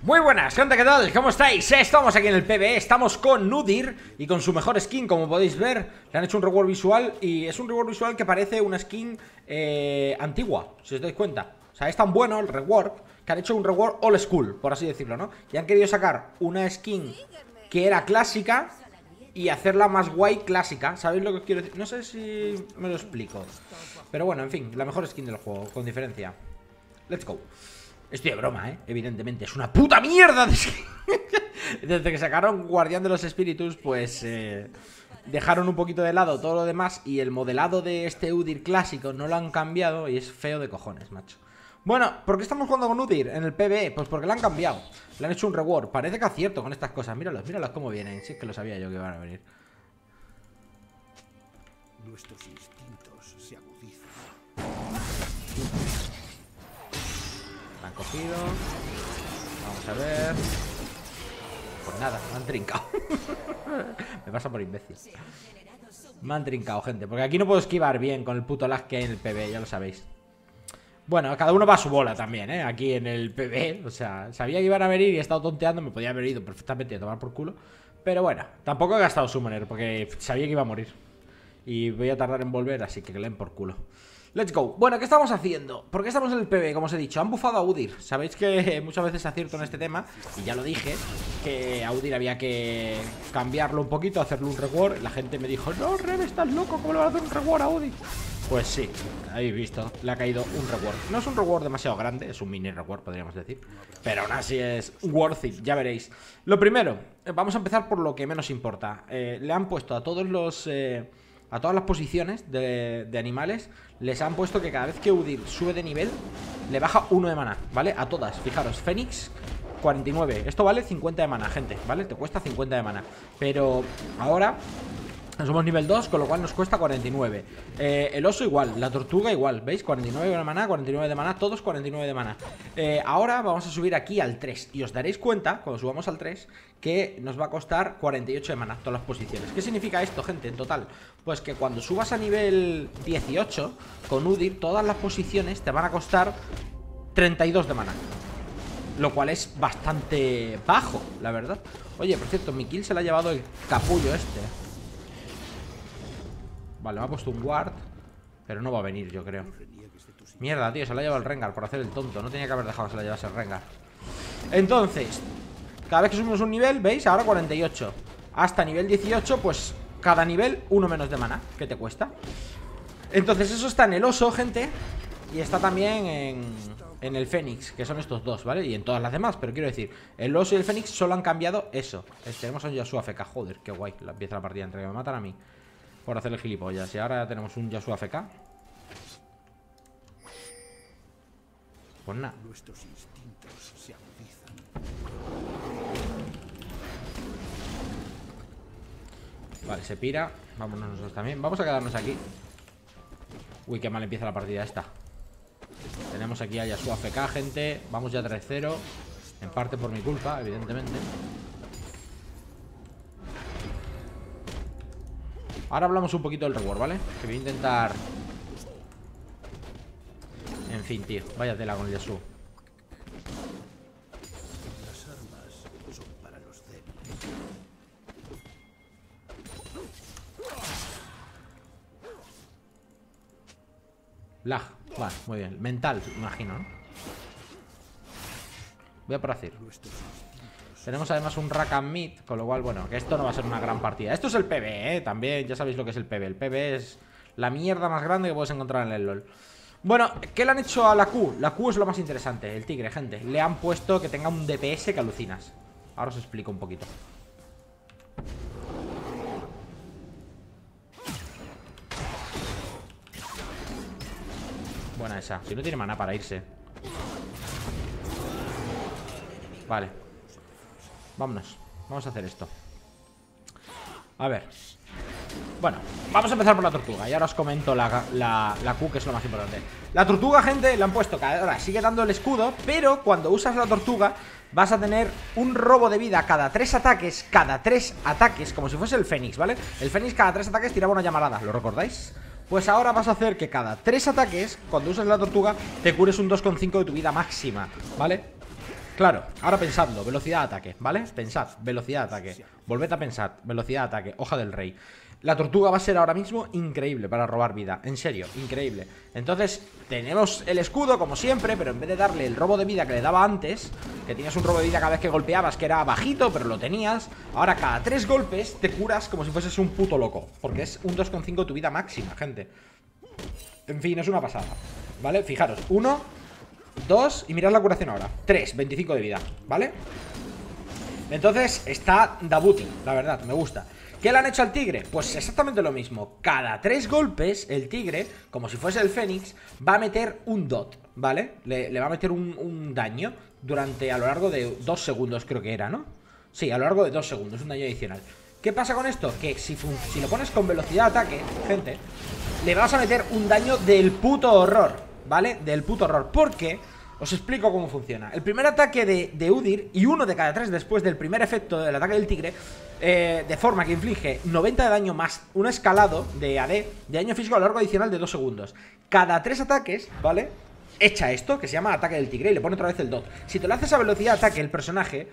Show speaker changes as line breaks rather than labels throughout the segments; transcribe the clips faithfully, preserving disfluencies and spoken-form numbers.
Muy buenas, gente, ¿qué tal? ¿Cómo estáis? Estamos aquí en el P V E, estamos con Udyr y con su mejor skin, como podéis ver. Le han hecho un reward visual y es un reward visual que parece una skin eh, antigua, si os dais cuenta. O sea, es tan bueno el reward que han hecho un reward old school, por así decirlo, ¿no? Y han querido sacar una skin que era clásica y hacerla más guay clásica. ¿Sabéis lo que os quiero decir? No sé si me lo explico, pero bueno, en fin, la mejor skin del juego, con diferencia. Let's go. Estoy de broma, ¿eh? Evidentemente, es una puta mierda de skin. Desde que sacaron Guardián de los Espíritus, pues eh, dejaron un poquito de lado todo lo demás. Y el modelado de este Udyr clásico no lo han cambiado y es feo de cojones, macho. Bueno, ¿por qué estamos jugando con Udyr en el P V E? Pues porque lo han cambiado. Le han hecho un reward. Parece que acierto con estas cosas. Míralos, míralos cómo vienen. Si es que lo sabía yo que iban a venir.
Nuestros instintos se agudizan.
Han cogido. Vamos a ver. Pues nada, me han trincado. Me pasa por imbécil. Me han trincado, gente. Porque aquí no puedo esquivar bien con el puto lag que hay en el P V E, ya lo sabéis. Bueno, cada uno va a su bola también, ¿eh? Aquí en el P V E. O sea, sabía que iban a venir y he estado tonteando. Me podía haber ido perfectamente a tomar por culo. Pero bueno, tampoco he gastado Summoner porque sabía que iba a morir. Y voy a tardar en volver, así que que le den por culo. Let's go. Bueno, ¿qué estamos haciendo? ¿Por qué estamos en el P V E? Como os he dicho, han bufado a Udyr. Sabéis que muchas veces acierto en este tema. Y ya lo dije, que a Udyr había que cambiarlo un poquito, hacerle un reward. La gente me dijo, no, Rem, estás loco, ¿cómo le vas a hacer un reward a Udyr? Pues sí, habéis visto, le ha caído un reward. No es un reward demasiado grande, es un mini reward, podríamos decir. Pero aún así es worth it, ya veréis. Lo primero, vamos a empezar por lo que menos importa. eh, Le han puesto a todos los... Eh, A todas las posiciones de, de animales les han puesto que cada vez que Udyr sube de nivel le baja uno de maná, ¿vale? A todas, fijaros, Fénix cuarenta y nueve. Esto vale cincuenta de maná, gente, ¿vale? Te cuesta cincuenta de maná. Pero ahora somos nivel dos, con lo cual nos cuesta cuarenta y nueve. eh, El oso igual, la tortuga igual, ¿veis? cuarenta y nueve de maná, cuarenta y nueve de maná, todos cuarenta y nueve de maná. eh, Ahora vamos a subir aquí al tres. Y os daréis cuenta, cuando subamos al tres, que nos va a costar cuarenta y ocho de maná todas las posiciones. ¿Qué significa esto, gente, en total? Pues que cuando subas a nivel dieciocho con Udyr, todas las posiciones te van a costar treinta y dos de maná, lo cual es bastante bajo, la verdad. Oye, por cierto, mi kill se la ha llevado el capullo este. Vale, me ha puesto un ward, pero no va a venir, yo creo. Mierda, tío, se la ha llevado el Rengar por hacer el tonto. No tenía que haber dejado que se la llevase el Rengar. Entonces, cada vez que subimos un nivel, ¿veis? Ahora cuarenta y ocho. Hasta nivel dieciocho, pues cada nivel uno menos de maná. ¿Qué te cuesta? Entonces eso está en el oso, gente. Y está también en, en el Fénix, que son estos dos, ¿vale? Y en todas las demás, pero quiero decir, el oso y el Fénix solo han cambiado eso. Tenemos a un Yasuo A F K, joder, qué guay. La empieza la partida entre que me matan a mí por hacerle gilipollas. Y ahora ya tenemos un Yasuo A F K. Pues nada.
Nuestros instintos se agudizan.
Vale, se pira. Vámonos nosotros también. Vamos a quedarnos aquí. Uy, qué mal empieza la partida esta. Tenemos aquí a Yasuo A F K, gente. Vamos ya tres cero. En parte por mi culpa, evidentemente. Ahora hablamos un poquito del reward, ¿vale? Que voy a intentar... En fin, tío, vaya tela con el Yasuo.
Las armas son para los débiles.
Lag, vale, muy bien. Mental, imagino, ¿no? Voy a por hacer. Tenemos además un Rakan Mid, con lo cual, bueno, que esto no va a ser una gran partida. Esto es el P V E, ¿eh? También, ya sabéis lo que es el P V E. El P V E es la mierda más grande que puedes encontrar en el LoL. Bueno, ¿qué le han hecho a la Q? La Q es lo más interesante, el tigre, gente. Le han puesto que tenga un D P S que alucinas. Ahora os explico un poquito. Buena esa, si no tiene maná para irse. Vale. Vámonos, vamos a hacer esto. A ver. Bueno, vamos a empezar por la tortuga. Y ahora os comento la, la, la Q, que es lo más importante. La tortuga, gente, le han puesto cada hora, sigue dando el escudo, pero cuando usas la tortuga vas a tener un robo de vida cada tres ataques. Cada tres ataques, como si fuese el Fénix, ¿vale? El Fénix cada tres ataques tiraba una llamarada, ¿lo recordáis? Pues ahora vas a hacer que cada tres ataques, cuando usas la tortuga, te cures un dos coma cinco de tu vida máxima, ¿vale? Claro, ahora pensadlo, velocidad de ataque, ¿vale? Pensad, velocidad de ataque. Volved a pensar, velocidad de ataque, hoja del rey. La tortuga va a ser ahora mismo increíble para robar vida, en serio, increíble. Entonces, tenemos el escudo como siempre, pero en vez de darle el robo de vida que le daba antes, que tenías un robo de vida cada vez que golpeabas, que era bajito, pero lo tenías, ahora cada tres golpes te curas como si fueses un puto loco, porque es un dos coma cinco tu vida máxima, gente. En fin, es una pasada, ¿vale? Fijaros, uno, dos, y mirad la curación ahora, tres, veinticinco de vida, ¿vale? Entonces, está Dabuti, la verdad, me gusta. ¿Qué le han hecho al tigre? Pues exactamente lo mismo. Cada tres golpes, el tigre, como si fuese el fénix, va a meter un dot, ¿vale? Le, le va a meter un, un daño durante, a lo largo de dos segundos, creo que era, ¿no? Sí, a lo largo de dos segundos, un daño adicional. ¿Qué pasa con esto? Que si, si lo pones con velocidad de ataque, gente, le vas a meter un daño del puto horror, ¿vale? Del puto horror, porque... os explico cómo funciona. El primer ataque de, de Udyr, y uno de cada tres después del primer efecto del ataque del tigre, eh, de forma que inflige noventa de daño más un escalado de A D de daño físico a lo largo adicional de dos segundos. Cada tres ataques, ¿vale? Echa esto, que se llama ataque del tigre, y le pone otra vez el dot. Si te lo haces a velocidad de ataque el personaje,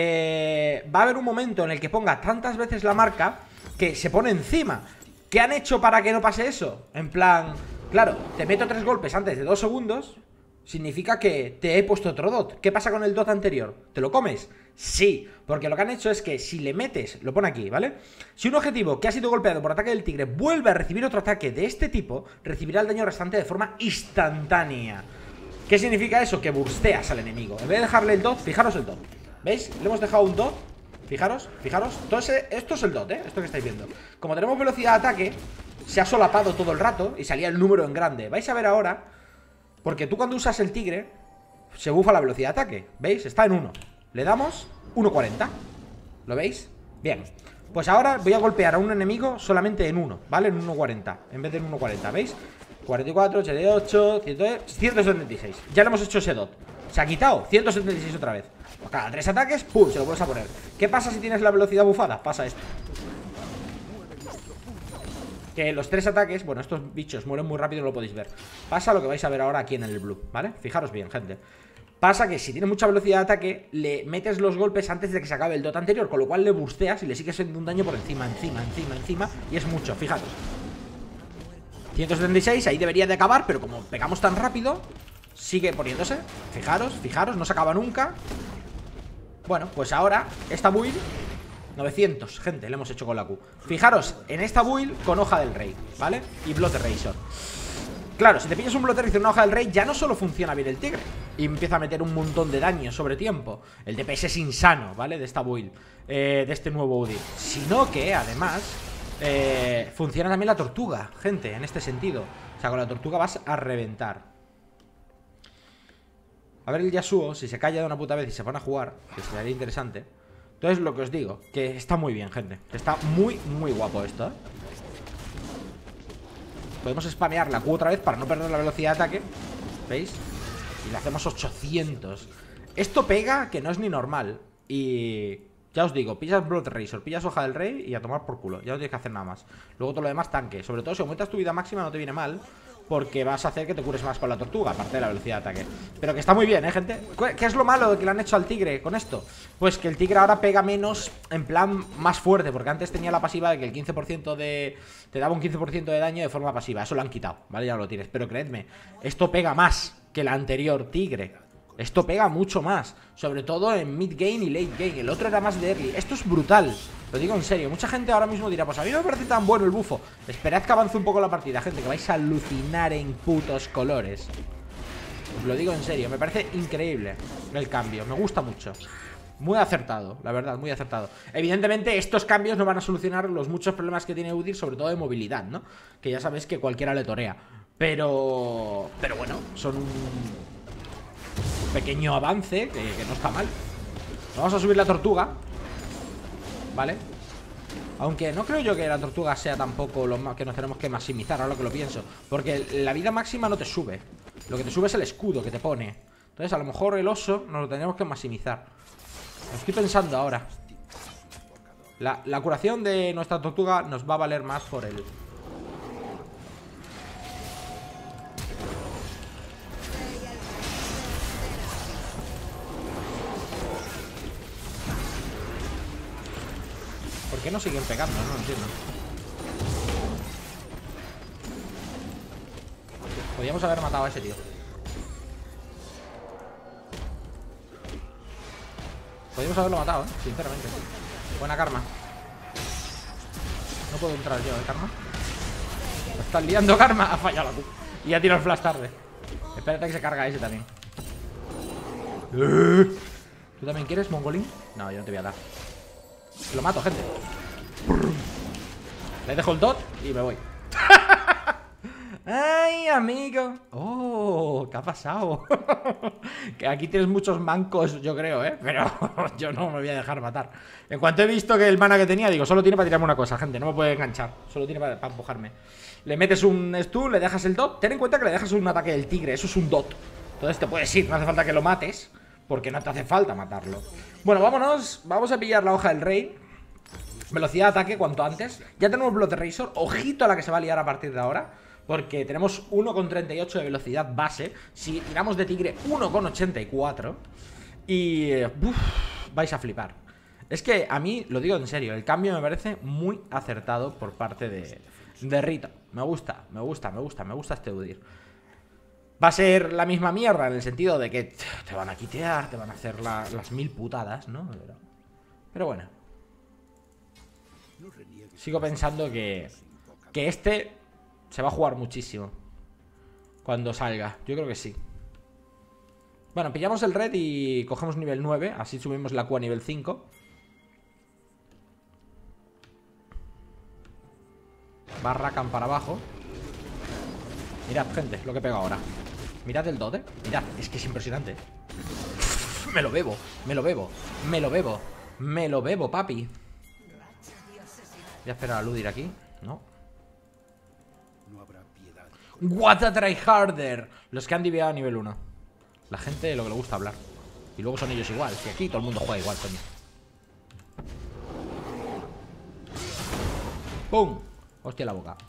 eh, va a haber un momento en el que ponga tantas veces la marca que se pone encima. ¿Qué han hecho para que no pase eso? En plan, claro, te meto tres golpes antes de dos segundos... significa que te he puesto otro dot. ¿Qué pasa con el dot anterior? ¿Te lo comes? Sí, porque lo que han hecho es que si le metes, lo pone aquí, ¿vale? Si un objetivo que ha sido golpeado por ataque del tigre vuelve a recibir otro ataque de este tipo, recibirá el daño restante de forma instantánea. ¿Qué significa eso? Que bursteas al enemigo. En vez de dejarle el dot, fijaros el dot. ¿Veis? Le hemos dejado un dot. Fijaros, fijaros. Todo ese, esto es el dot, ¿eh? Esto que estáis viendo. Como tenemos velocidad de ataque, se ha solapado todo el rato y salía el número en grande. Vais a ver ahora... porque tú cuando usas el tigre se bufa la velocidad de ataque, ¿veis? Está en uno. Le damos uno cuarenta. ¿Lo veis? Bien. Pues ahora voy a golpear a un enemigo solamente en uno, ¿vale? En uno cuarenta, en vez de en uno cuarenta, ¿veis? cuarenta y cuatro, ochenta y ocho, ciento setenta y seis. Ya le hemos hecho ese dot. Se ha quitado, ciento setenta y seis otra vez. Cada tres ataques, ¡pum! Se lo vuelves a poner. ¿Qué pasa si tienes la velocidad bufada? Pasa esto. Que los tres ataques, bueno, estos bichos mueren muy rápido, no lo podéis ver. Pasa lo que vais a ver ahora aquí en el blue, ¿vale? Fijaros bien, gente. Pasa que si tiene mucha velocidad de ataque, le metes los golpes antes de que se acabe el dot anterior, con lo cual le busteas y le sigues haciendo un daño por encima, encima, encima, encima, y es mucho, fijaros. ciento setenta y seis, ahí debería de acabar, pero como pegamos tan rápido, sigue poniéndose. Fijaros, fijaros, no se acaba nunca. Bueno, pues ahora, esta build... novecientos, gente, le hemos hecho con la Q. Fijaros, en esta build con hoja del rey, ¿vale? Y Blood Razor. Claro, si te pillas un Blood Razor y una hoja del rey, ya no solo funciona bien el tigre y empieza a meter un montón de daño sobre tiempo. El D P S es insano, ¿vale? De esta build, eh, de este nuevo Udyr. Sino que, además, eh, funciona también la tortuga, gente, en este sentido. O sea, con la tortuga vas a reventar. A ver el Yasuo, si se calla de una puta vez y se van a jugar, que sería interesante. Entonces lo que os digo, que está muy bien, gente. Está muy, muy guapo esto, ¿eh? Podemos spamear la Q otra vez para no perder la velocidad de ataque. ¿Veis? Y le hacemos ochocientos. Esto pega que no es ni normal. Y ya os digo, pillas Blood Razor, pillas hoja del rey y a tomar por culo. Ya no tienes que hacer nada más. Luego todo lo demás tanque. Sobre todo si aumentas tu vida máxima no te viene mal, porque vas a hacer que te cures más con la tortuga, aparte de la velocidad de ataque. Pero que está muy bien, ¿eh, gente? ¿Qué es lo malo que le han hecho al tigre con esto? Pues que el tigre ahora pega menos, en plan más fuerte, porque antes tenía la pasiva de que el quince por ciento de... te daba un quince por ciento de daño de forma pasiva. Eso lo han quitado, ¿vale? Ya lo tienes. Pero creedme, esto pega más que el anterior tigre. Esto pega mucho más, sobre todo en mid game y late game. El otro era más de early. Esto es brutal, lo digo en serio. Mucha gente ahora mismo dirá, pues a mí no me parece tan bueno el bufo. Esperad que avance un poco la partida, gente, que vais a alucinar en putos colores. Os lo digo en serio, me parece increíble el cambio, me gusta mucho. Muy acertado, la verdad, muy acertado. Evidentemente estos cambios no van a solucionar los muchos problemas que tiene Udyr, sobre todo de movilidad, ¿no? Que ya sabéis que cualquiera le torea. Pero... pero bueno, son un... pequeño avance, que, que no está mal. Vamos a subir la tortuga, ¿vale? Aunque no creo yo que la tortuga sea tampoco lo que nos tenemos que maximizar, ahora que lo pienso, porque la vida máxima no te sube. Lo que te sube es el escudo que te pone. Entonces a lo mejor el oso nos lo tenemos que maximizar. Lo estoy pensando ahora. La, la curación de nuestra tortuga nos va a valer más por el... qué no siguen pegando? No lo entiendo. Podríamos haber matado a ese tío. Podríamos haberlo matado, ¿eh? Sinceramente. Buena Karma. No puedo entrar yo, ¿eh, Karma? Me estás liando, Karma. Ha fallado la Q. Y ha tirado el flash tarde. Espérate que se carga ese también. ¿Tú también quieres, mongolín? No, yo no te voy a dar. Lo mato, gente. Le dejo el dot y me voy. ¡Ay, amigo! ¡Oh! ¿Qué ha pasado? Que aquí tienes muchos mancos, yo creo, ¿eh? Pero yo no me voy a dejar matar. En cuanto he visto que el mana que tenía, digo, solo tiene para tirarme una cosa, gente. No me puede enganchar. Solo tiene para, para empujarme. Le metes un stun, le dejas el dot. Ten en cuenta que le dejas un ataque del tigre. Eso es un dot. Entonces te puedes ir. No hace falta que lo mates, porque no te hace falta matarlo. Bueno, vámonos. Vamos a pillar la hoja del rey. Velocidad de ataque cuanto antes. Ya tenemos Blood Razor. Ojito a la que se va a liar a partir de ahora, porque tenemos uno coma treinta y ocho de velocidad base. Si tiramos de tigre, uno coma ochenta y cuatro. Y... Uf, vais a flipar. Es que a mí, lo digo en serio, el cambio me parece muy acertado por parte de, de Rito. Me gusta, me gusta, me gusta, me gusta este Udyr. Va a ser la misma mierda en el sentido de que te van a quitear, te van a hacer la, las mil putadas, ¿no? Pero, pero bueno. Sigo pensando que, que este se va a jugar muchísimo cuando salga. Yo creo que sí. Bueno, pillamos el red y cogemos nivel nueve. Así subimos la Q a nivel cinco. Barracan para abajo. Mirad, gente, lo que pego ahora. Mirad el dot, ¿eh? Mirad, es que es impresionante. Me lo bebo, me lo bebo, me lo bebo, me lo bebo, papi. Voy a esperar a Udyr aquí. No. What a tryharder. Los que han diveado a nivel uno. La gente lo que le gusta hablar. Y luego son ellos igual. Que aquí todo el mundo juega igual, coño. ¡Pum! Hostia la boca.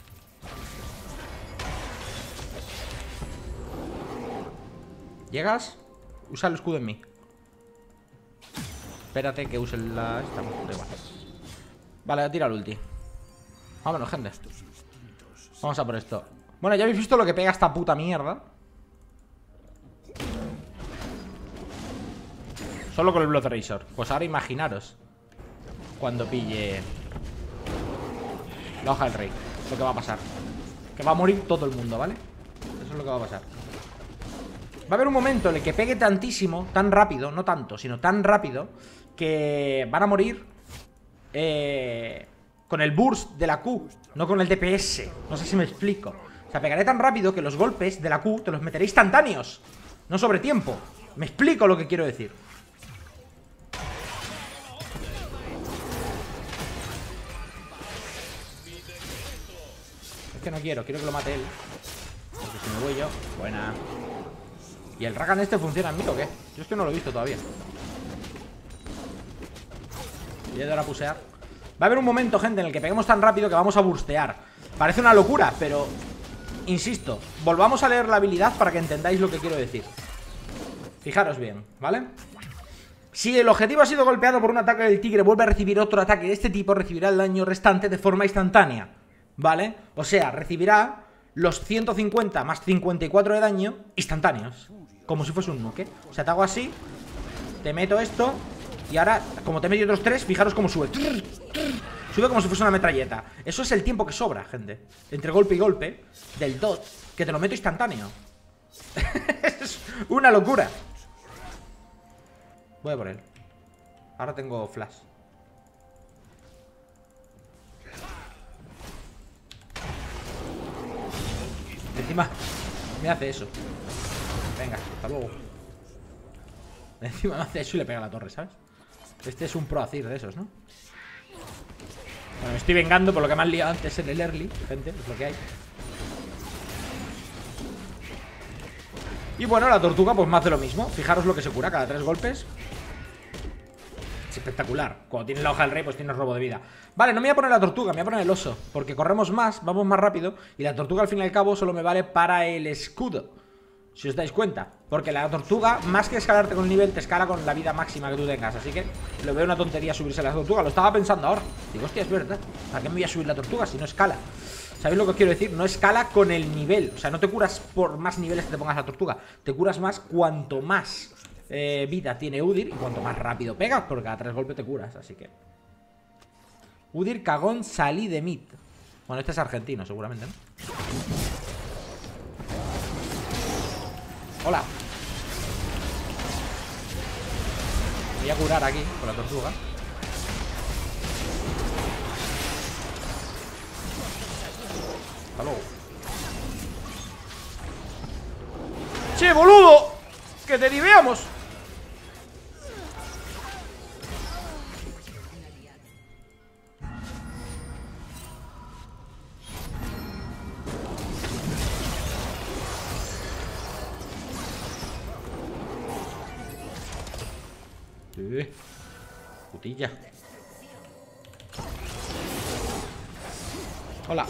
¿Llegas? Usa el escudo en mí. Espérate que use la... Esta, da igual. Vale, tira el ulti. Vámonos, gente. Vamos a por esto. Bueno, ya habéis visto lo que pega esta puta mierda. Solo con el Blood Razor. Pues ahora imaginaros cuando pille la hoja del rey. Lo que va a pasar. Que va a morir todo el mundo, ¿vale? Eso es lo que va a pasar. Va a haber un momento en el que pegue tantísimo, tan rápido, no tanto, sino tan rápido, que van a morir eh, con el burst de la Q, no con el D P S. No sé si me explico. O sea, pegaré tan rápido que los golpes de la Q te los meteré instantáneos, no sobre tiempo. Me explico lo que quiero decir. Es que no quiero, quiero que lo mate él. Porque si me voy yo... Buena. ¿Y el Rakan este funciona en mí o qué? Yo es que no lo he visto todavía. Voy a dar a pusear. Va a haber un momento, gente, en el que peguemos tan rápido que vamos a burstear. Parece una locura, pero... Insisto, volvamos a leer la habilidad para que entendáis lo que quiero decir. Fijaros bien, ¿vale? Si el objetivo ha sido golpeado por un ataque del tigre, vuelve a recibir otro ataque de este tipo, recibirá el daño restante de forma instantánea, ¿vale? O sea, recibirá los ciento cincuenta más cincuenta y cuatro de daño instantáneos, como si fuese un nuke. O sea, te hago así, te meto esto, y ahora, como te meto otros tres, fijaros cómo sube. Sube como si fuese una metralleta. Eso es el tiempo que sobra, gente, entre golpe y golpe del dot, que te lo meto instantáneo. Es una locura. Voy a por él. Ahora tengo flash. Encima me hace eso. Venga, hasta luego. Encima me hace eso y le pega a la torre, ¿sabes? Este es un pro Azir de esos, ¿no? Bueno, me estoy vengando por lo que me han liado antes en el early, gente, es lo que hay. Y bueno, la tortuga pues más de lo mismo. Fijaros lo que se cura cada tres golpes. Es espectacular. Cuando tienes la hoja del rey pues tienes robo de vida. Vale, no me voy a poner la tortuga, me voy a poner el oso, porque corremos más, vamos más rápido. Y la tortuga al fin y al cabo solo me vale para el escudo. Si os dais cuenta. Porque la tortuga, más que escalarte con el nivel, te escala con la vida máxima que tú tengas. Así que lo veo una tontería subirse a la tortuga. Lo estaba pensando ahora. Digo, hostia, es verdad. ¿Para qué me voy a subir la tortuga si no escala? ¿Sabéis lo que os quiero decir? No escala con el nivel. O sea, no te curas por más niveles que te pongas la tortuga. Te curas más cuanto más eh, vida tiene Udyr y cuanto más rápido pegas, porque cada tres golpes te curas. Así que Udyr, cagón, salí de mid. Bueno, este es argentino, seguramente, ¿no? Hola. Voy a curar aquí con la tortuga. Hasta luego. ¡Che, boludo! ¡Que te diveamos! Eh, putilla. Hola.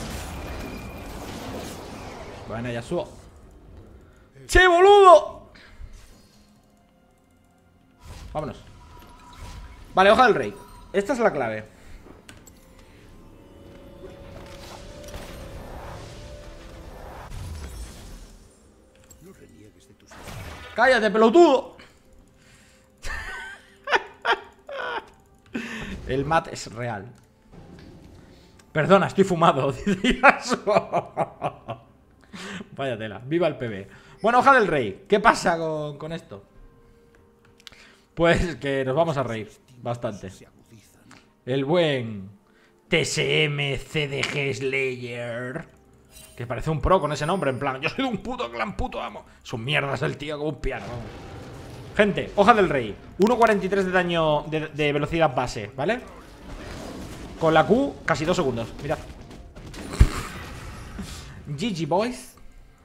Bueno, ya subo. ¡Che, boludo! Vámonos. Vale, hoja del rey. Esta es la clave. ¡Cállate, pelotudo! El mat es real. Perdona, estoy fumado. Vaya tela. Viva el P B. Bueno, hoja del rey. ¿Qué pasa con, con esto? Pues que nos vamos a reír bastante. El buen T S M C D G Slayer, que parece un pro con ese nombre. En plan, yo soy de un puto clan puto amo. Son mierdas el tío como un piano. Gente, hoja del rey, uno cuarenta y tres de daño de, de velocidad base, ¿vale? Con la Q, casi dos segundos. Mirad. G G, boys.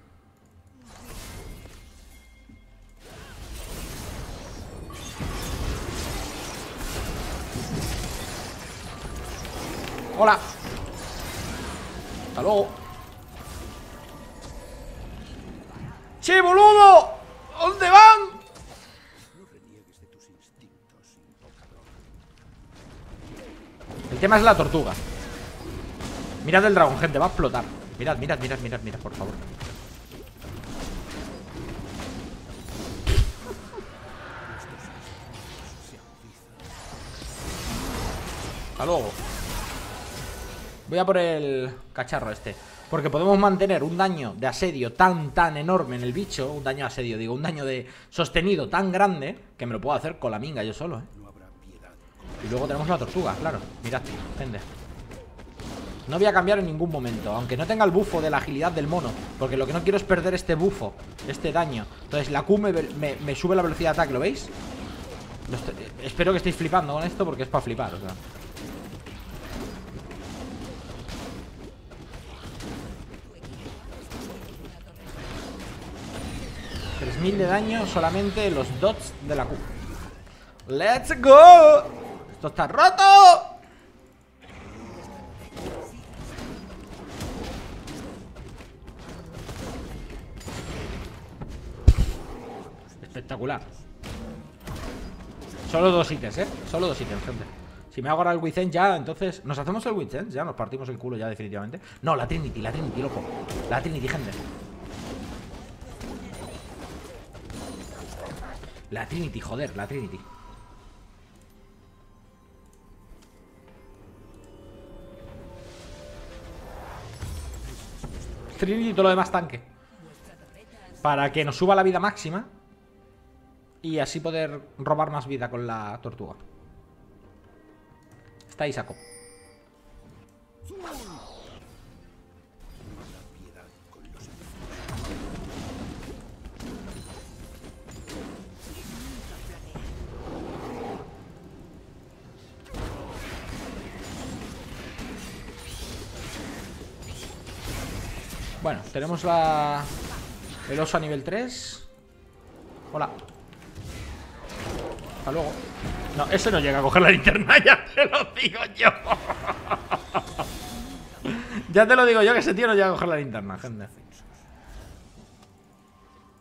Hola. Hasta luego. ¡Che, boludo! ¿Dónde van? El tema es la tortuga. Mirad el dragón, gente, va a explotar. Mirad, mirad, mirad, mirad, mirad, por favor. Hasta luego. Voy a por el cacharro este, porque podemos mantener un daño de asedio tan, tan enorme en el bicho. Un daño de asedio, digo, un daño de sostenido tan grande, que me lo puedo hacer con la minga yo solo, ¿eh? Y luego tenemos la tortuga, claro. Mirad, gente. No voy a cambiar en ningún momento, aunque no tenga el bufo de la agilidad del mono, porque lo que no quiero es perder este bufo, este daño. Entonces la Q me, me, me sube la velocidad de ataque, ¿lo veis? Lo estoy, espero que estéis flipando con esto, porque es para flipar, o sea. tres mil de daño solamente los dots de la Q. ¡Let's go! ¡Esto está roto! Espectacular. Solo dos ítems, ¿eh? Solo dos ítems, gente. Si me hago ahora el Wizen ya, entonces... ¿Nos hacemos el Wizen? Ya nos partimos el culo ya definitivamente. No, la Trinity, la Trinity, loco. La Trinity, gente. La Trinity, joder, la Trinity. Trinity y todo lo demás tanque. Para que nos suba la vida máxima. Y así poder robar más vida con la tortuga. Está ahí, saco. Bueno, tenemos la... el oso a nivel tres. Hola. Hasta luego. No, ese no llega a coger la linterna, ya te lo digo yo. Ya te lo digo yo, que ese tío no llega a coger la linterna, gente.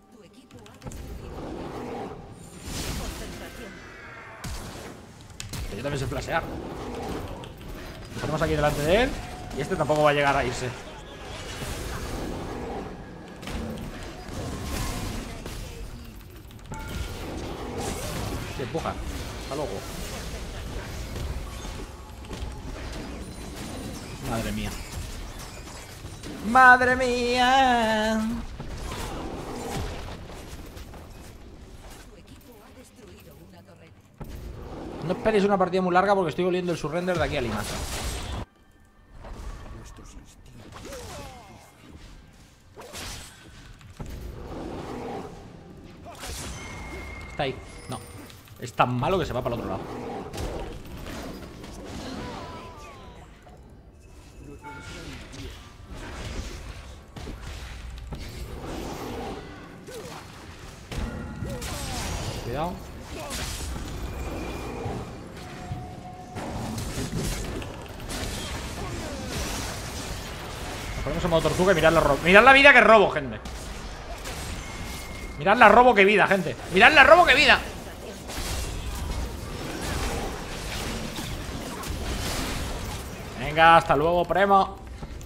yo también sé flashear. Nos ponemos aquí delante de él. Y este tampoco va a llegar a irse. Se empuja. Hasta luego. Madre mía. Madre mía. No esperéis una partida muy larga porque estoy oliendo el surrender de aquí a Limaza. Está ahí. No. Es tan malo que se va para el otro lado. Cuidado. Nos ponemos en modo tortuga y mirad la robo. Mirad la vida que robo, gente. Mirad la robo que vida, gente. Mirad la robo que vida. Venga, hasta luego, primo.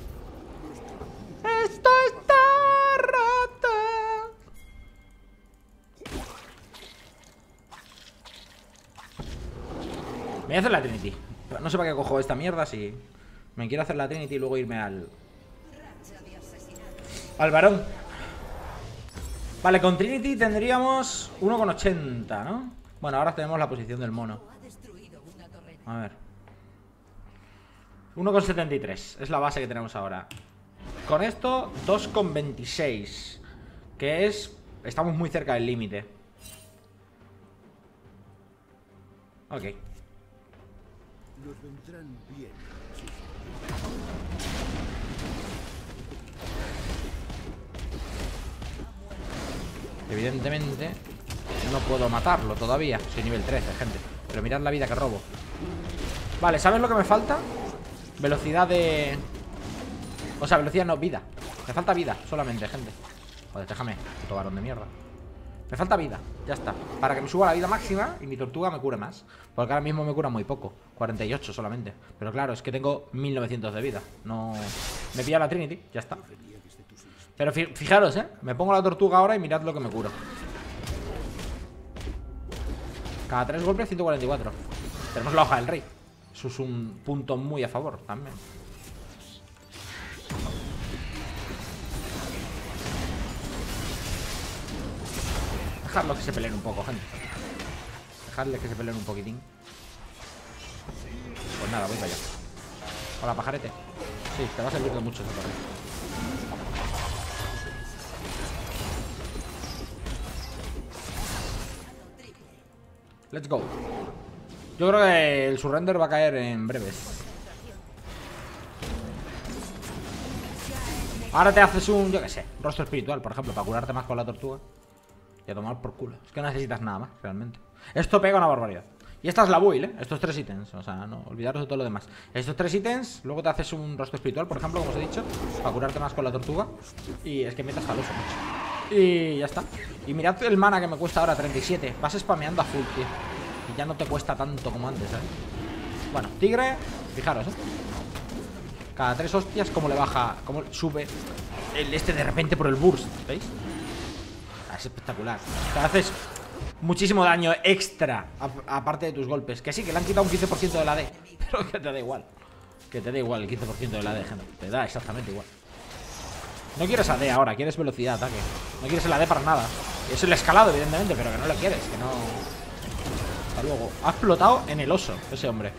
Esto está roto. Me voy a hacer la Trinity. No sé para qué cojo esta mierda si me quiero hacer la Trinity y luego irme al Al varón. Vale, con Trinity tendríamos uno con ochenta, ¿no? Bueno, ahora tenemos la posición del mono. A ver, uno con setenta y tres. Es la base que tenemos ahora. Con esto, dos con veintiséis. Que es... Estamos muy cerca del límite. Ok.
Nos vendrán bien.
Evidentemente no puedo matarlo todavía. Soy nivel trece, gente. Pero mirad la vida que robo. Vale, ¿sabes lo que me falta? Velocidad de... O sea, velocidad no, vida. Me falta vida solamente, gente. Joder, déjame, puto varón de mierda. Me falta vida, ya está. Para que me suba la vida máxima y mi tortuga me cure más. Porque ahora mismo me cura muy poco, cuarenta y ocho solamente. Pero claro, es que tengo mil novecientos de vida. No... Me pilla la Trinity, ya está. Pero fijaros, eh, me pongo la tortuga ahora y mirad lo que me curo. Cada tres golpes ciento cuarenta y cuatro. Tenemos la hoja del rey. Eso es un punto muy a favor también. Dejadlo que se peleen un poco, gente. Dejadle que se peleen un poquitín. Pues nada, voy para allá. Hola, pajarete. Sí, te va a servir de mucho esa torre. Let's go. Yo creo que el surrender va a caer en breves. Ahora te haces un, yo qué sé, rostro espiritual, por ejemplo, para curarte más con la tortuga. Y a tomar por culo. Es que no necesitas nada más, realmente. Esto pega una barbaridad. Y esta es la build, ¿eh? Estos tres ítems. O sea, no olvidaros de todo lo demás. Estos tres ítems, luego te haces un rostro espiritual, por ejemplo, como os he dicho, para curarte más con la tortuga. Y es que metas al uso, mucho. Y ya está. Y mirad el mana que me cuesta ahora, treinta y siete. Vas spameando a full, tío. Y ya no te cuesta tanto como antes, ¿sabes? Bueno, tigre, fijaros, ¿eh? Cada tres hostias, como le baja, como sube el este de repente por el burst, ¿veis? Es espectacular. Te haces muchísimo daño extra, aparte de tus golpes. Que sí, que le han quitado un quince por ciento de la D. Pero que te da igual. Que te da igual el quince por ciento de la D, gente. Te da exactamente igual. No quieres A D ahora, quieres velocidad de ataque. No quieres el A D para nada. Es el escalado, evidentemente, pero que no lo quieres. Que no... Hasta luego. Ha explotado en el oso, ese hombre.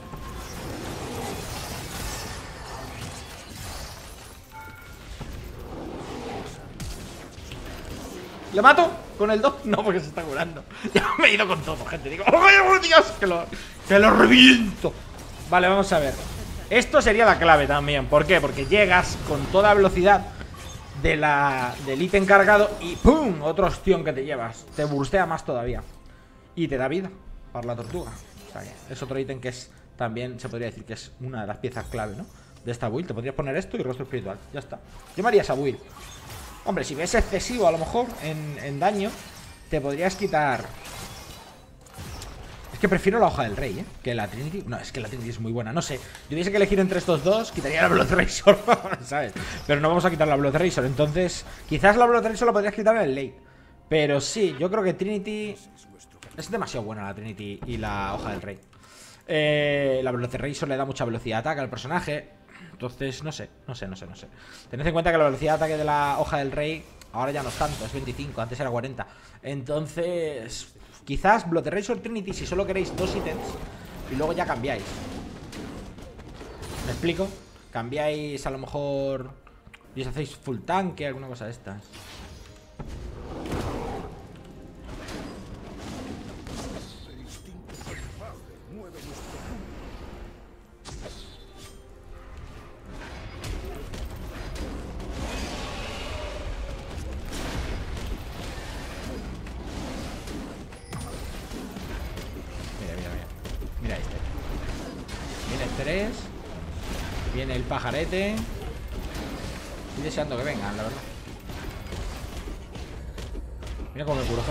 ¿Le mato? ¿Con el dos? No, porque se está curando. Ya me he ido con todo, gente. Digo, ¡oh, Dios! Que lo, que lo reviento. Vale, vamos a ver. Esto sería la clave también. ¿Por qué? Porque llegas con toda velocidad de la, del ítem cargado y ¡pum! Otro ostión que te llevas. Te burstea más todavía. Y te da vida para la tortuga. O sea, que es otro ítem que es también, se podría decir que es una de las piezas clave, ¿no? De esta build. Te podrías poner esto y rostro espiritual. Ya está. Yo me haría esa build. Hombre, si ves excesivo a lo mejor en, en daño, te podrías quitar... Es que prefiero la hoja del rey, ¿eh? Que la Trinity. No, es que la Trinity es muy buena, no sé. Si tuviese que elegir entre estos dos, quitaría la Blood Razor, ¿sabes? Pero no vamos a quitar la Blood Razor. Entonces, quizás la Blood Razor la podrías quitar en el late. Pero sí, yo creo que Trinity... Es demasiado buena la Trinity y la hoja del rey. eh, La Blood Razor le da mucha velocidad de ataque al personaje. Entonces, no sé, no sé, no sé, no sé. Tened en cuenta que la velocidad de ataque de la hoja del rey ahora ya no es tanto, es veinticinco, antes era cuarenta. Entonces, quizás Blood Razor Trinity si solo queréis dos ítems y luego ya cambiáis. ¿Me explico? Cambiáis a lo mejor y os hacéis full tanque, alguna cosa de estas. tres. Viene el pajarete. Estoy deseando que vengan, la verdad. Mira cómo me curo,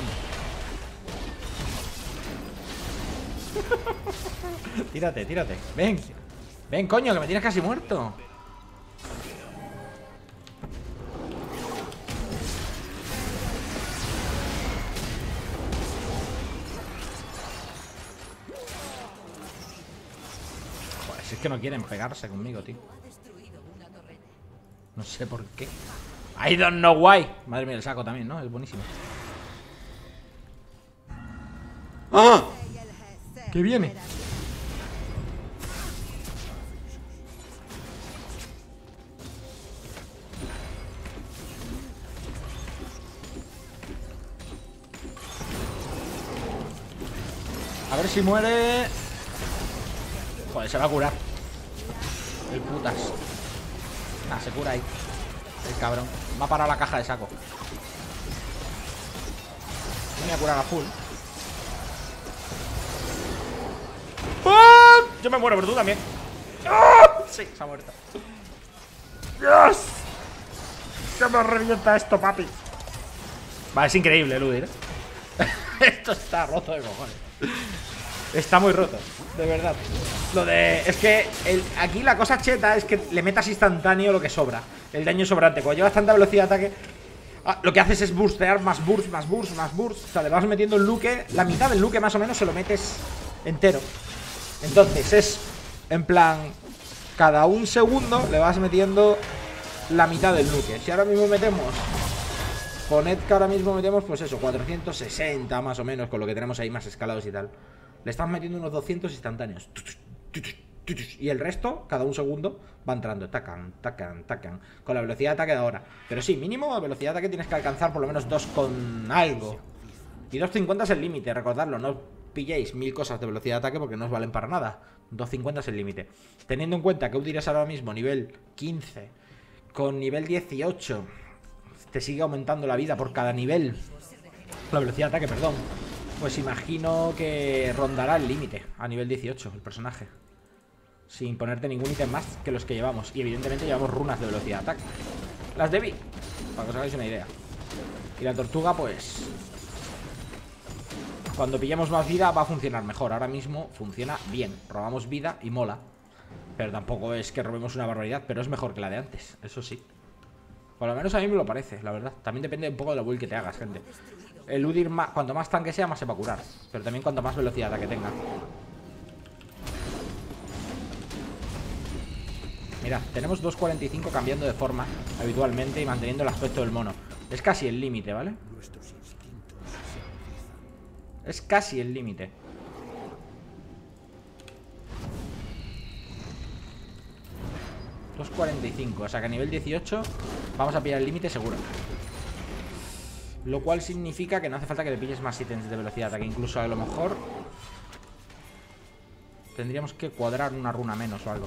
gente. Tírate, tírate. Ven. Ven, coño, que me tienes casi muerto. Si es que no quieren pegarse conmigo, tío. No sé por qué. I don't know why. Madre mía, el saco también, ¿no? Es buenísimo. ¡Ah! ¿Qué viene? A ver si muere. Joder, se va a curar. El putas. Ah, se cura ahí. El cabrón. Me ha parado la caja de saco. Me voy a curar a full. ¡Ah! Yo me muero, pero tú también. ¡Ah! Sí, se ha muerto. ¡Dios! ¡Que me revienta esto, papi! Vale, es increíble el Udyr, ¿eh? Esto está roto de cojones. Está muy roto, de verdad. Lo de... Es que el, aquí la cosa cheta es que le metas instantáneo lo que sobra. El daño sobrante. Cuando llevas tanta velocidad de ataque, ah, lo que haces es burstear más burst, más burst, más burst. O sea, le vas metiendo el nuke. La mitad del nuke más o menos se lo metes entero. Entonces es en plan, cada un segundo le vas metiendo la mitad del nuke. Si ahora mismo metemos, poned que ahora mismo metemos, pues eso, cuatrocientos sesenta más o menos, con lo que tenemos ahí más escalados y tal. Le estamos metiendo unos doscientos instantáneos. Y el resto, cada un segundo, va entrando. Tacan, tacan, tacan. Con la velocidad de ataque de ahora. Pero sí, mínimo la velocidad de ataque tienes que alcanzar por lo menos dos con algo. Y dos cincuenta es el límite, recordadlo. No pilléis mil cosas de velocidad de ataque porque no os valen para nada. dos cincuenta es el límite. Teniendo en cuenta que Udyr es ahora mismo nivel quince, con nivel dieciocho te sigue aumentando la vida por cada nivel. La velocidad de ataque, perdón. Pues imagino que rondará el límite a nivel dieciocho el personaje, sin ponerte ningún ítem más que los que llevamos. Y evidentemente llevamos runas de velocidad de ataque. Las de Vi, para que os hagáis una idea. Y la tortuga, pues, cuando pillemos más vida va a funcionar mejor. Ahora mismo funciona bien. Robamos vida y mola. Pero tampoco es que robemos una barbaridad. Pero es mejor que la de antes, eso sí. Por lo menos a mí me lo parece, la verdad. También depende un poco de la build que te hagas, gente. El Udyr, cuanto más tanque sea, más se va a curar. Pero también cuanto más velocidad de ataque tenga. Mira, tenemos dos cuarenta y cinco cambiando de forma habitualmente y manteniendo el aspecto del mono. Es casi el límite, ¿vale? Es casi el límite. dos cuarenta y cinco, o sea que a nivel dieciocho vamos a pillar el límite seguro. Lo cual significa que no hace falta que le pilles más ítems de velocidad de ataque. Incluso a lo mejor tendríamos que cuadrar una runa menos o algo.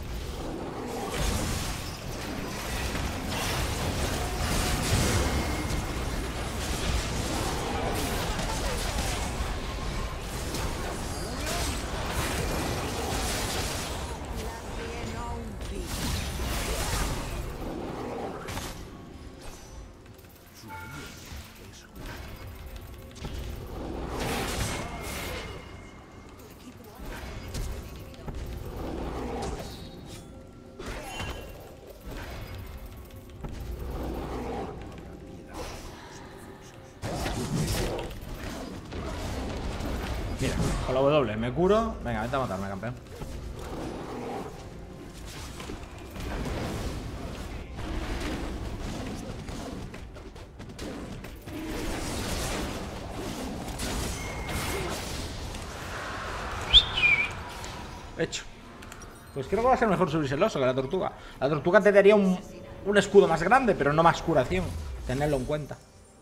Con la W me curo. Venga, vente a matarme, campeón. Hecho. Pues creo que va a ser mejor subirse el oso que la tortuga. La tortuga te daría un, un escudo más grande, pero no más curación. Tenerlo en cuenta.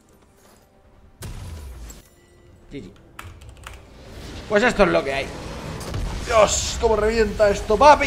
G G. Pues esto es lo que hay. Dios, cómo revienta esto, papi.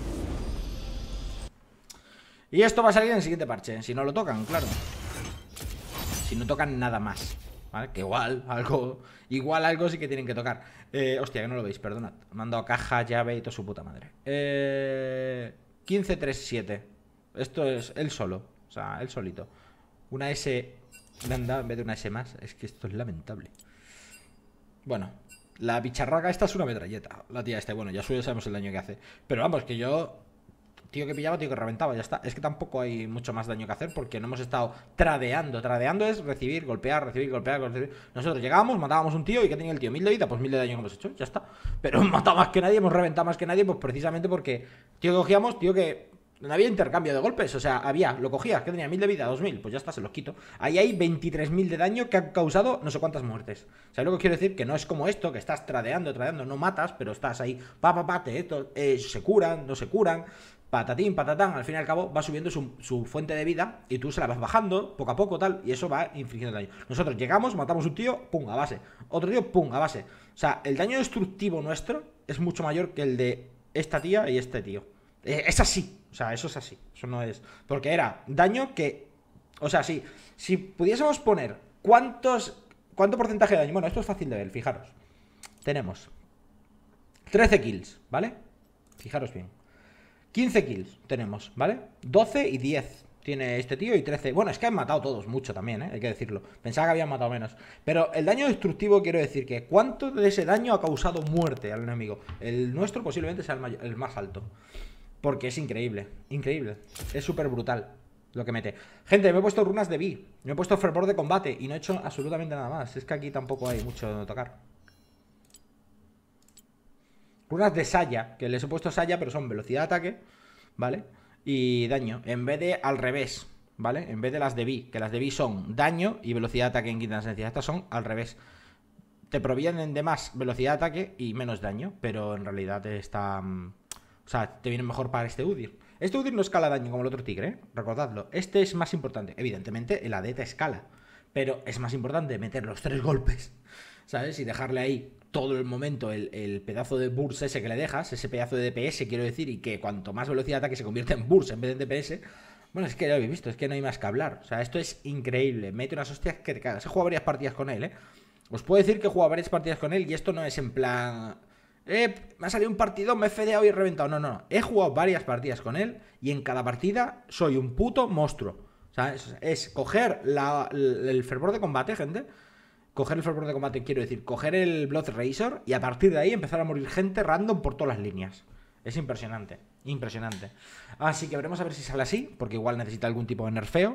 Y esto va a salir en el siguiente parche, si no lo tocan, claro. Si no tocan nada más, ¿vale? Que igual, algo Igual algo sí que tienen que tocar. eh, Hostia, que no lo veis, perdonad. Me han dado caja, llave y toda su puta madre. eh, quince tres siete. Esto es él solo, o sea, él solito. Una S blanda en vez de una S más. Es que esto es lamentable. Bueno, la bicharraca esta es una metralleta. La tía esta, bueno, ya suyo sabemos el daño que hace. Pero vamos, que yo... Tío que pillaba, tío que reventaba, ya está. Es que tampoco hay mucho más daño que hacer porque no hemos estado tradeando. Tradeando es recibir, golpear, recibir, golpear, recibir. Nosotros llegábamos, matábamos un tío y ¿qué tenía el tío? Mil de vida, pues mil de daño que hemos hecho, ya está. Pero hemos matado más que nadie, hemos reventado más que nadie, pues precisamente porque tío que cogíamos, tío que... No había intercambio de golpes, o sea, había, lo cogías, que tenía mil de vida, dos mil, pues ya está, se los quito. Ahí hay veintitrés mil de daño que han causado no sé cuántas muertes. ¿Sabes lo que quiero decir? Que no es como esto, que estás tradeando, tradeando, no matas, pero estás ahí, pa, pa, pa, te, esto, eh, se curan, no se curan, patatín, patatán, al fin y al cabo va subiendo su, su fuente de vida y tú se la vas bajando poco a poco, tal, y eso va infligiendo daño. Nosotros llegamos, matamos un tío, pum, a base. Otro tío, pum, a base. O sea, el daño destructivo nuestro es mucho mayor que el de esta tía y este tío. Eh, es así. O sea, eso es así, eso no es... Porque era daño que... O sea, sí, si pudiésemos poner cuántos... ¿Cuánto porcentaje de daño? Bueno, esto es fácil de ver, fijaros. Tenemos trece kills, ¿vale? Fijaros bien. quince kills tenemos, ¿vale? doce y diez tiene este tío y trece... Bueno, es que han matado todos mucho también, ¿eh? Hay que decirlo. Pensaba que habían matado menos. Pero el daño destructivo quiero decir que ¿cuánto de ese daño ha causado muerte al enemigo? El nuestro posiblemente sea el, mayor, el más alto. Porque es increíble, increíble. Es súper brutal lo que mete. Gente, me he puesto runas de Vi. Me he puesto fervor de combate y no he hecho absolutamente nada más. Es que aquí tampoco hay mucho donde tocar. Runas de Saya, que les he puesto Saya, pero son velocidad de ataque, ¿vale? Y daño, en vez de al revés, ¿vale? En vez de las de Vi, que las de Vi son daño y velocidad de ataque en quinta esencia. Estas son al revés. Te provienen de más velocidad de ataque y menos daño, pero en realidad está... O sea, te viene mejor para este Udyr. Este Udyr no escala daño como el otro tigre, ¿eh? Recordadlo. Este es más importante. Evidentemente, el A D te escala. Pero es más importante meter los tres golpes, ¿sabes? Y dejarle ahí todo el momento el, el pedazo de burst ese que le dejas, ese pedazo de D P S, quiero decir, y que cuanto más velocidad de ataque se convierte en burst en vez de D P S. Bueno, es que ya lo habéis visto, es que no hay más que hablar. O sea, esto es increíble. Mete unas hostias que te cagas. He jugado varias partidas con él, ¿eh? Os puedo decir que he jugado varias partidas con él y esto no es en plan... Eh, me ha salido un partido, me he fedeado y he reventado. No, no, no. He jugado varias partidas con él y en cada partida soy un puto monstruo. O sea, es, es coger la, el, el fervor de combate, gente. Coger el fervor de combate, quiero decir, coger el Blood Razor y a partir de ahí empezar a morir gente random por todas las líneas. Es impresionante, impresionante. Así que veremos a ver si sale así, porque igual necesita algún tipo de nerfeo.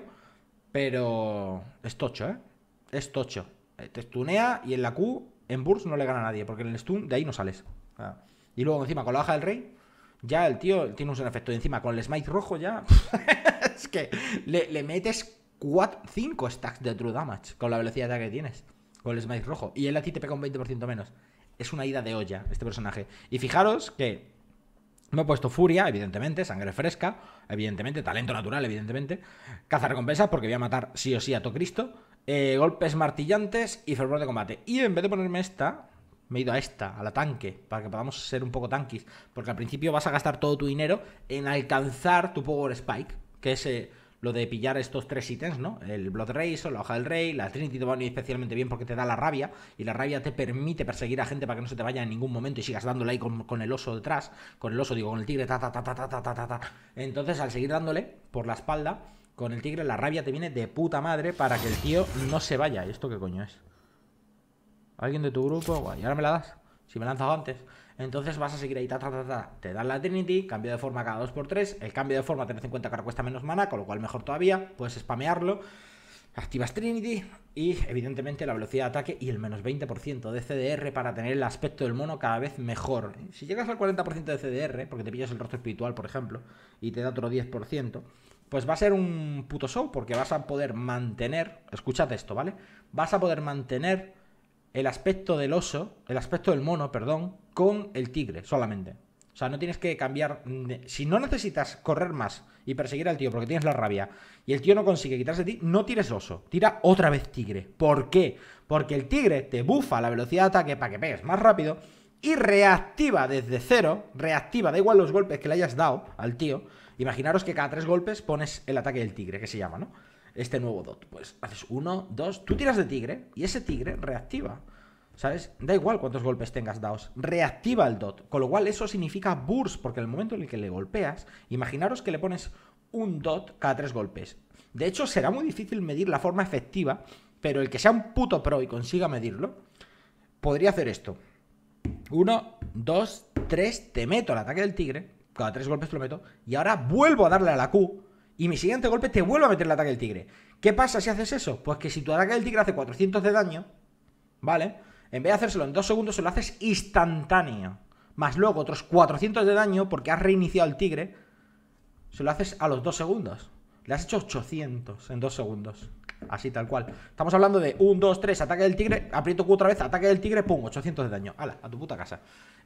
Pero es tocho, ¿eh? Es tocho. Te stunea y en la Q, en burst no le gana a nadie, porque en el stun de ahí no sales. Ah. Y luego encima con la baja del rey ya el tío tiene un efecto. Y encima con el smite rojo ya es que le, le metes cinco stacks de true damage con la velocidad de ataque que tienes con el smite rojo. Y él a ti te pega un veinte por ciento menos. Es una ida de olla este personaje. Y fijaros que me he puesto furia, evidentemente, sangre fresca, evidentemente, talento natural, evidentemente, caza recompensa porque voy a matar sí o sí a todo Cristo, eh, golpes martillantes y fervor de combate. Y en vez de ponerme esta, me he ido a esta, a la tanque, para que podamos ser un poco tanquis. Porque al principio vas a gastar todo tu dinero en alcanzar tu Power Spike, que es eh, lo de pillar estos tres ítems, ¿no? El Blood Razor, la hoja del rey, la Trinity te va a venir especialmente bien porque te da la rabia. Y la rabia te permite perseguir a gente para que no se te vaya en ningún momento y sigas dándole ahí con, con el oso detrás. Con el oso, digo, con el tigre, ta, ta, ta, ta, ta, ta, ta, ta. Entonces, al seguir dándole por la espalda, con el tigre, la rabia te viene de puta madre para que el tío no se vaya. ¿Y esto qué coño es? ¿Alguien de tu grupo? Guay, ¿y ahora me la das? Si me lanzado antes. Entonces vas a seguir ahí, ta, ta, ta, ta. Te dan la Trinity, cambio de forma cada dos por tres. El cambio de forma, tened en cuenta que ahora cuesta menos mana, con lo cual mejor todavía. Puedes spamearlo. Activas Trinity y evidentemente la velocidad de ataque y el menos veinte por ciento de C D R para tener el aspecto del mono cada vez mejor. Si llegas al cuarenta por ciento de C D R, porque te pillas el rostro espiritual, por ejemplo, y te da otro diez por ciento, pues va a ser un puto show, porque vas a poder mantener, escúchate esto, ¿vale? Vas a poder mantener el aspecto del oso, el aspecto del mono, perdón, con el tigre solamente. O sea, no tienes que cambiar. Si no necesitas correr más y perseguir al tío porque tienes la rabia y el tío no consigue quitarse de ti, no tires oso, tira otra vez tigre. ¿Por qué? Porque el tigre te bufa la velocidad de ataque para que pegues más rápido y reactiva desde cero, reactiva, da igual los golpes que le hayas dado al tío. Imaginaros que cada tres golpes pones el ataque del tigre, que se llama, ¿no? Este nuevo dot. Pues haces uno, dos, tú tiras de tigre y ese tigre reactiva. ¿Sabes? Da igual cuántos golpes tengas dados, reactiva el dot, con lo cual eso significa burst, porque en el momento en el que le golpeas, imaginaros que le pones un dot cada tres golpes. De hecho, será muy difícil medir la forma efectiva, pero el que sea un puto pro y consiga medirlo, podría hacer esto. Uno, dos, tres, te meto el ataque del tigre, cada tres golpes te lo meto, y ahora vuelvo a darle a la Q, y mi siguiente golpe te vuelvo a meter el ataque del tigre. ¿Qué pasa si haces eso? Pues que si tu ataque del tigre hace cuatrocientos de daño, ¿vale? En vez de hacérselo en dos segundos, se lo haces instantáneo. Más luego otros cuatrocientos de daño, porque has reiniciado el tigre, se lo haces a los dos segundos. Le has hecho ochocientos en dos segundos. Así, tal cual. Estamos hablando de uno, dos, tres, ataque del tigre, aprieto Q otra vez, ataque del tigre, pum, ochocientos de daño. Hala, a tu puta casa.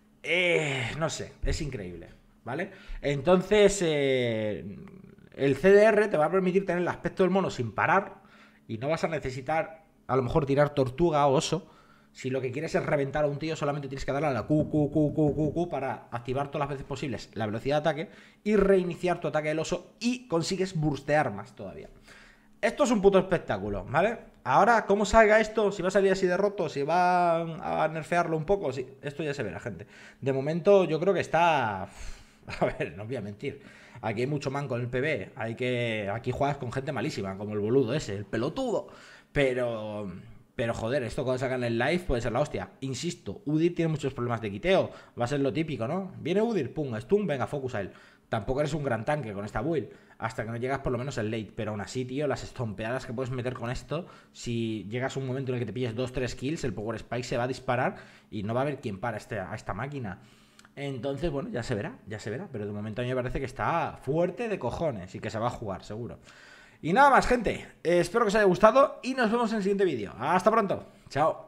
Eh, no sé, es increíble, ¿vale? Entonces, eh, el C D R te va a permitir tener el aspecto del mono sin parar y no vas a necesitar, a lo mejor, tirar tortuga o oso. Si lo que quieres es reventar a un tío, solamente tienes que darle a la Q, Q, Q, Q, Q, Q para activar todas las veces posibles la velocidad de ataque y reiniciar tu ataque del oso y consigues burstear más todavía. Esto es un puto espectáculo, ¿vale? Ahora, ¿cómo salga esto? Si va a salir así de roto, si va a nerfearlo un poco, sí, esto ya se verá, gente. De momento yo creo que está... A ver, no voy a mentir. Aquí hay mucho manco en el P B. Hay que... Aquí juegas con gente malísima, como el boludo ese, el pelotudo. Pero... Pero joder, esto cuando sacan el live puede ser la hostia. Insisto, Udyr tiene muchos problemas de quiteo. Va a ser lo típico, ¿no? Viene Udyr, pum, stun, venga, focus a él. Tampoco eres un gran tanque con esta build, hasta que no llegas por lo menos el late. Pero aún así, tío, las estompeadas que puedes meter con esto, si llegas a un momento en el que te pilles dos tres kills, el Power Spike se va a disparar y no va a haber quien para este, a esta máquina. Entonces, bueno, ya se verá, ya se verá. Pero de momento a mí me parece que está fuerte de cojones y que se va a jugar, seguro. Y nada más, gente, eh, espero que os haya gustado y nos vemos en el siguiente vídeo. Hasta pronto, chao.